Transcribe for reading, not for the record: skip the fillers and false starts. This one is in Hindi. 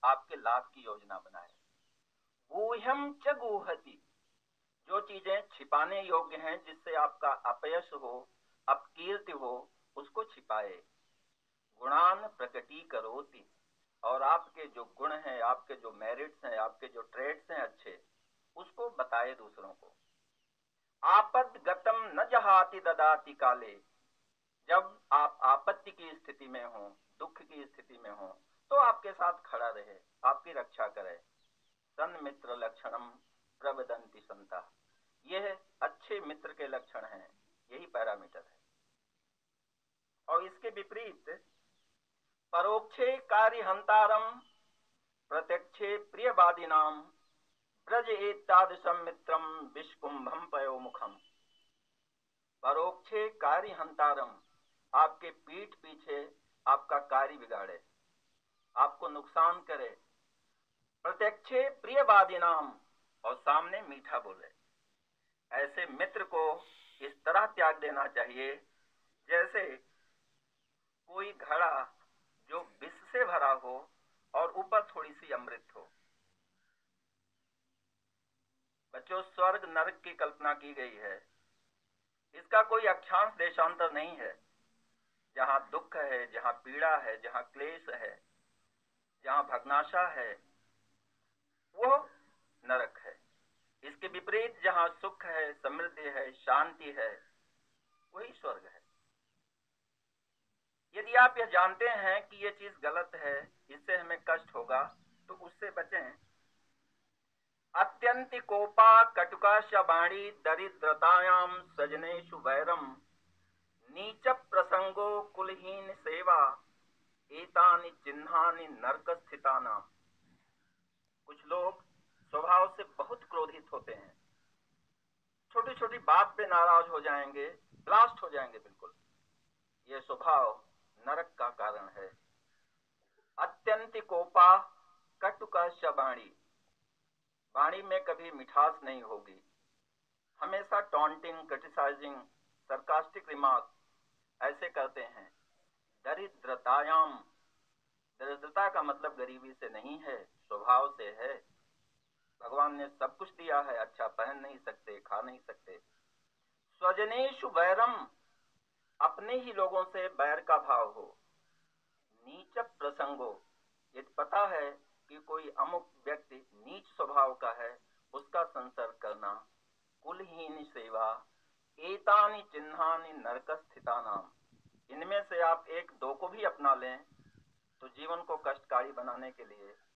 आपके लाभ की योजना बनाए। गुह्यम च गुहति, जो चीजें छिपाने योग्य हैं, जिससे आपका अपयश हो, अपकीर्ति हो, उसको छिपाए। गुणान प्रकटी करोति, और आपके जो गुण हैं, आपके जो मेरिट्स हैं, आपके जो ट्रेड्स हैं अच्छे, उसको बताए दूसरों को। आपद गतम न जहाति ददाति काले, जब आप आपत्ति की स्थिति में हो, दुख की स्थिति में हो, तो आपके साथ खड़ा रहे, आपकी रक्षा करे। सन मित्र लक्षणम प्रवदंति संता, यह अच्छे मित्र के लक्षण हैं, यही पैरामीटर है। और इसके विपरीत परोक्षे कार्यहंतारम प्रत्यक्षे प्रियवादिनाम ब्रज एतादृशम मित्रम विष्कुंभम पयोमुखम। परोक्षे कार्यहंतारम, आपके पीठ पीछे आपका कार्य बिगाड़े, आपको नुकसान करे। प्रत्यक्षे प्रियवादिनाम, और सामने मीठा बोले। ऐसे मित्र को इस तरह त्याग देना चाहिए जैसे कोई घड़ा जो विष से भरा हो और ऊपर थोड़ी सी अमृत हो। बच्चों, स्वर्ग नरक की कल्पना की गई है, इसका कोई अक्षांश देशांतर नहीं है। जहां दुख है, जहां पीड़ा है, जहां क्लेश है, जहां भग्नाशा है, वो नरक है। इसके विपरीत जहां सुख है, समृद्धि है, शांति है, वही स्वर्ग है। यदि आप यह जानते हैं कि ये चीज गलत है, इससे हमें कष्ट होगा, तो उससे बचें। अत्यंतिकोपा कटुका शबाणी दरिद्रतायाम सजनेषु वैरम नीच प्रसंगो कुलहीन सेवा एतानि चिन्हानि नरक स्थितानाम। कुछ लोग स्वभाव से बहुत क्रोधित होते हैं, छोटी छोटी बात पे नाराज हो जाएंगे, ब्लास्ट हो जाएंगे बिल्कुल। ये स्वभाव नरक का कारण है। अत्यंतिकोपा कटुका शबाणी, वाणी में कभी मिठास नहीं होगी, हमेशा टॉन्टिंग, क्रिटिसाइजिंग, सरकास्टिक रिमार्क ऐसे करते हैं। दरिद्रतायाम, दरिद्रता का मतलब गरीबी से नहीं है, स्वभाव से है। भगवान ने सब कुछ दिया है, अच्छा पहन नहीं सकते, खा नहीं सकते। स्वजनेषु वैरम, अपने ही लोगों से बैर का भाव हो। नीच प्रसंगो, यदि पता है कि कोई अमुक व्यक्ति नीच स्वभाव का है, उसका संसर्ग करना। कुलहीन सेवा एतानि चिन्हानि नरक स्थितानाम, इनमें से आप एक दो को भी अपना लें तो जीवन को कष्टकारी बनाने के लिए